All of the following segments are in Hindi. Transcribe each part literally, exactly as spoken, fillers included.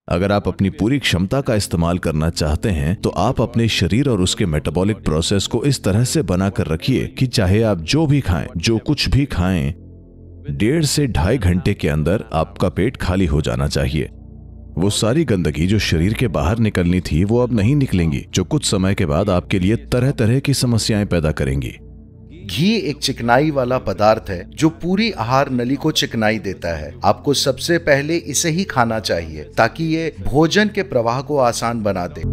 अगर आप अपनी पूरी क्षमता का इस्तेमाल करना चाहते हैं तो आप अपने शरीर और उसके मेटाबॉलिक प्रोसेस को इस तरह से बनाकर रखिए कि चाहे आप जो भी खाएं, जो कुछ भी खाएं, डेढ़ से ढाई घंटे के अंदर आपका पेट खाली हो जाना चाहिए। वो सारी गंदगी जो शरीर के बाहर निकलनी थी वो अब नहीं निकलेंगी, जो कुछ समय के बाद आपके लिए तरह तरह की समस्याएं पैदा करेंगी। घी एक चिकनाई वाला पदार्थ है जो पूरी आहार नली को चिकनाई देता है। आपको सबसे पहले इसे ही खाना चाहिए ताकि ये भोजन के प्रवाह को आसान बना दे।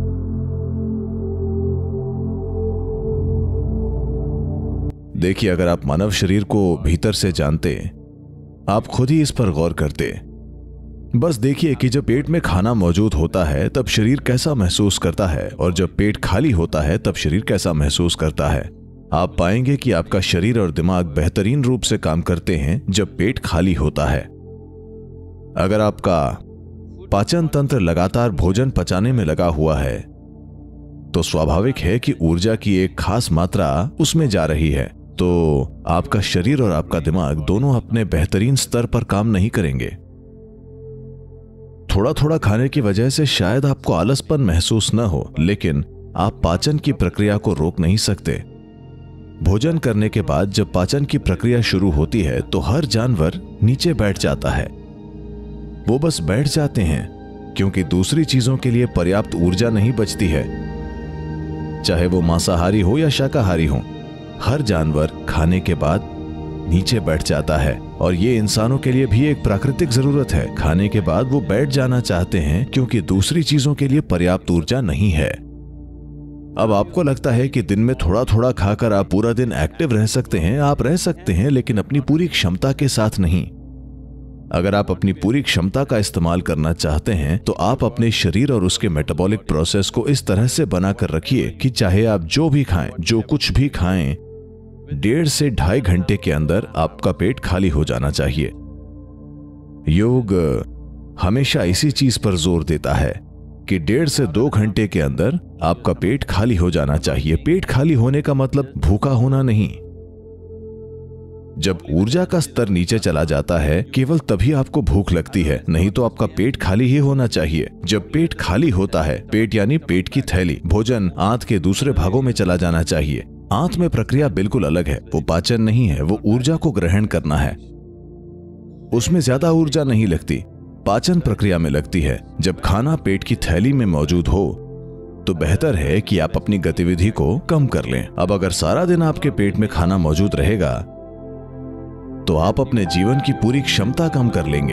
देखिए, अगर आप मानव शरीर को भीतर से जानते, आप खुद ही इस पर गौर करते। बस देखिए कि जब पेट में खाना मौजूद होता है तब शरीर कैसा महसूस करता है, और जब पेट खाली होता है तब शरीर कैसा महसूस करता है। आप पाएंगे कि आपका शरीर और दिमाग बेहतरीन रूप से काम करते हैं जब पेट खाली होता है। अगर आपका पाचन तंत्र लगातार भोजन पचाने में लगा हुआ है तो स्वाभाविक है कि ऊर्जा की एक खास मात्रा उसमें जा रही है, तो आपका शरीर और आपका दिमाग दोनों अपने बेहतरीन स्तर पर काम नहीं करेंगे। थोड़ा थोड़ा खाने की वजह से शायद आपको आलसपन महसूस न हो, लेकिन आप पाचन की प्रक्रिया को रोक नहीं सकते। भोजन करने के बाद जब पाचन की प्रक्रिया शुरू होती है तो हर जानवर नीचे बैठ जाता है। वो बस बैठ जाते हैं क्योंकि दूसरी चीजों के लिए पर्याप्त ऊर्जा नहीं बचती है, चाहे वो मांसाहारी हो या शाकाहारी हो। हर जानवर खाने के बाद नीचे बैठ जाता है, और ये इंसानों के लिए भी एक प्राकृतिक जरूरत है। खाने के बाद वो बैठ जाना चाहते हैं क्योंकि दूसरी चीजों के लिए पर्याप्त ऊर्जा नहीं है। अब आपको लगता है कि दिन में थोड़ा थोड़ा खाकर आप पूरा दिन एक्टिव रह सकते हैं। आप रह सकते हैं, लेकिन अपनी पूरी क्षमता के साथ नहीं। अगर आप अपनी पूरी क्षमता का इस्तेमाल करना चाहते हैं तो आप अपने शरीर और उसके मेटाबॉलिक प्रोसेस को इस तरह से बनाकर रखिए कि चाहे आप जो भी खाएं, जो कुछ भी खाएं, डेढ़ से ढाई घंटे के अंदर आपका पेट खाली हो जाना चाहिए। योग हमेशा इसी चीज पर जोर देता है कि डेढ़ से दो घंटे के अंदर आपका पेट खाली हो जाना चाहिए। पेट खाली होने का मतलब भूखा होना नहीं। जब ऊर्जा का स्तर नीचे चला जाता है केवल तभी आपको भूख लगती है, नहीं तो आपका पेट खाली ही होना चाहिए। जब पेट खाली होता है, पेट यानी पेट की थैली, भोजन आंत के दूसरे भागों में चला जाना चाहिए। आंत में प्रक्रिया बिल्कुल अलग है। वो पाचन नहीं है, वो ऊर्जा को ग्रहण करना है। उसमें ज्यादा ऊर्जा नहीं लगती, पाचन प्रक्रिया में लगती है। जब खाना पेट की थैली में मौजूद हो तो बेहतर है कि आप अपनी गतिविधि को कम कर लें। अब अगर सारा दिन आपके पेट में खाना मौजूद रहेगा तो आप अपने जीवन की पूरी क्षमता कम कर लेंगे।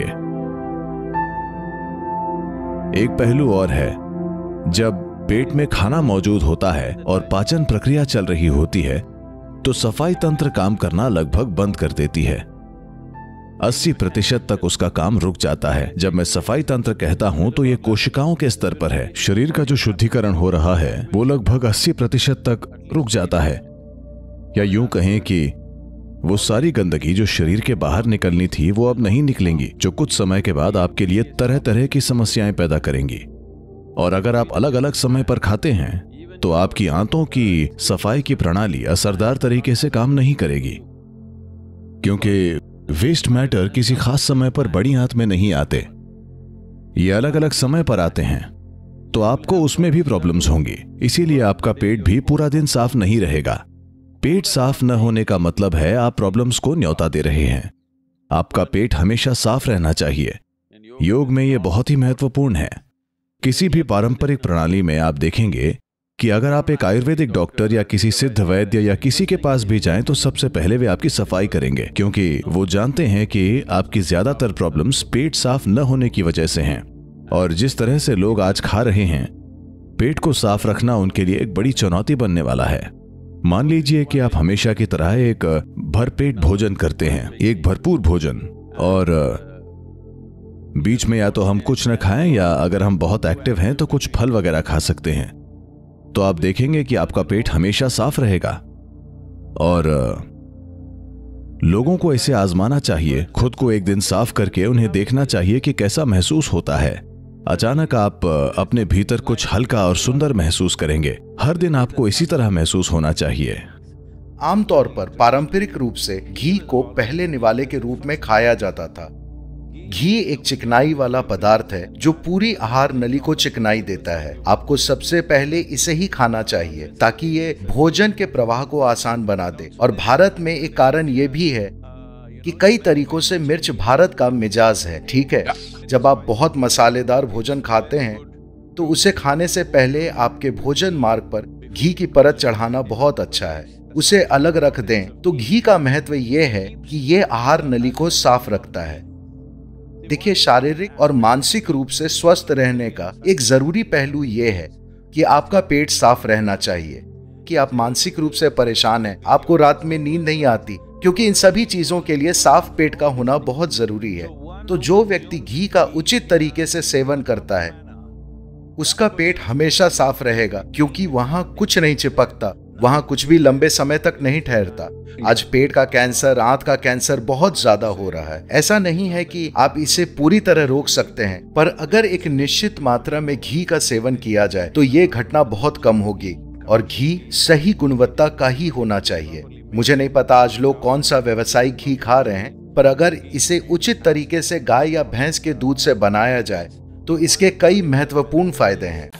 एक पहलू और है, जब पेट में खाना मौजूद होता है और पाचन प्रक्रिया चल रही होती है तो सफाई तंत्र काम करना लगभग बंद कर देती है। अस्सी प्रतिशत तक उसका काम रुक जाता है। जब मैं सफाई तंत्र कहता हूं तो यह कोशिकाओं के स्तर पर है। शरीर का जो शुद्धिकरण हो रहा है वो लगभग अस्सी प्रतिशत तक रुक जाता है, या यूं कहें कि वो सारी गंदगी जो शरीर के बाहर निकलनी थी वो अब नहीं निकलेंगी, जो कुछ समय के बाद आपके लिए तरह तरह की समस्याएं पैदा करेंगी। और अगर आप अलग अलग समय पर खाते हैं तो आपकी आंतों की सफाई की प्रणाली असरदार तरीके से काम नहीं करेगी, क्योंकि वेस्ट मैटर किसी खास समय पर बड़ी आंत में नहीं आते, ये अलग अलग समय पर आते हैं, तो आपको उसमें भी प्रॉब्लम्स होंगी। इसीलिए आपका पेट भी पूरा दिन साफ नहीं रहेगा। पेट साफ न होने का मतलब है आप प्रॉब्लम्स को न्योता दे रहे हैं। आपका पेट हमेशा साफ रहना चाहिए। योग में यह बहुत ही महत्वपूर्ण है। किसी भी पारंपरिक प्रणाली में आप देखेंगे कि अगर आप एक आयुर्वेदिक डॉक्टर या किसी सिद्ध वैद्य या किसी के पास भी जाएं तो सबसे पहले वे आपकी सफाई करेंगे, क्योंकि वो जानते हैं कि आपकी ज्यादातर प्रॉब्लम्स पेट साफ न होने की वजह से हैं। और जिस तरह से लोग आज खा रहे हैं, पेट को साफ रखना उनके लिए एक बड़ी चुनौती बनने वाला है। मान लीजिए कि आप हमेशा की तरह एक भरपेट भोजन करते हैं, एक भरपूर भोजन, और बीच में या तो हम कुछ न खाएं या अगर हम बहुत एक्टिव हैं तो कुछ फल वगैरह खा सकते हैं, तो आप देखेंगे कि आपका पेट हमेशा साफ रहेगा। और लोगों को इसे आजमाना चाहिए, खुद को एक दिन साफ करके उन्हें देखना चाहिए कि कैसा महसूस होता है। अचानक आप अपने भीतर कुछ हल्का और सुंदर महसूस करेंगे। हर दिन आपको इसी तरह महसूस होना चाहिए। आमतौर पर पारंपरिक रूप से घी को पहले निवाले के रूप में खाया जाता था। घी एक चिकनाई वाला पदार्थ है जो पूरी आहार नली को चिकनाई देता है। आपको सबसे पहले इसे ही खाना चाहिए ताकि ये भोजन के प्रवाह को आसान बना दे। और भारत में एक कारण ये भी है कि कई तरीकों से मिर्च भारत का मिजाज है, ठीक है। जब आप बहुत मसालेदार भोजन खाते हैं तो उसे खाने से पहले आपके भोजन मार्ग पर घी की परत चढ़ाना बहुत अच्छा है। उसे अलग रख दें तो घी का महत्व यह है कि यह आहार नली को साफ रखता है। देखिए, शारीरिक और मानसिक रूप से स्वस्थ रहने का एक जरूरी पहलू यह है कि आपका पेट साफ रहना चाहिए। कि आप मानसिक रूप से परेशान हैं, आपको रात में नींद नहीं आती, क्योंकि इन सभी चीजों के लिए साफ पेट का होना बहुत जरूरी है। तो जो व्यक्ति घी का उचित तरीके से सेवन करता है उसका पेट हमेशा साफ रहेगा, क्योंकि वहां कुछ नहीं चिपकता, वहां कुछ भी लंबे समय तक नहीं ठहरता। आज पेट का कैंसर, आंत का कैंसर बहुत ज्यादा हो रहा है। ऐसा नहीं है कि आप इसे पूरी तरह रोक सकते हैं, पर अगर एक निश्चित मात्रा में घी का सेवन किया जाए तो ये घटना बहुत कम होगी। और घी सही गुणवत्ता का ही होना चाहिए। मुझे नहीं पता आज लोग कौन सा व्यावसायिक घी खा रहे हैं, पर अगर इसे उचित तरीके से गाय या भैंस के दूध से बनाया जाए तो इसके कई महत्वपूर्ण फायदे हैं।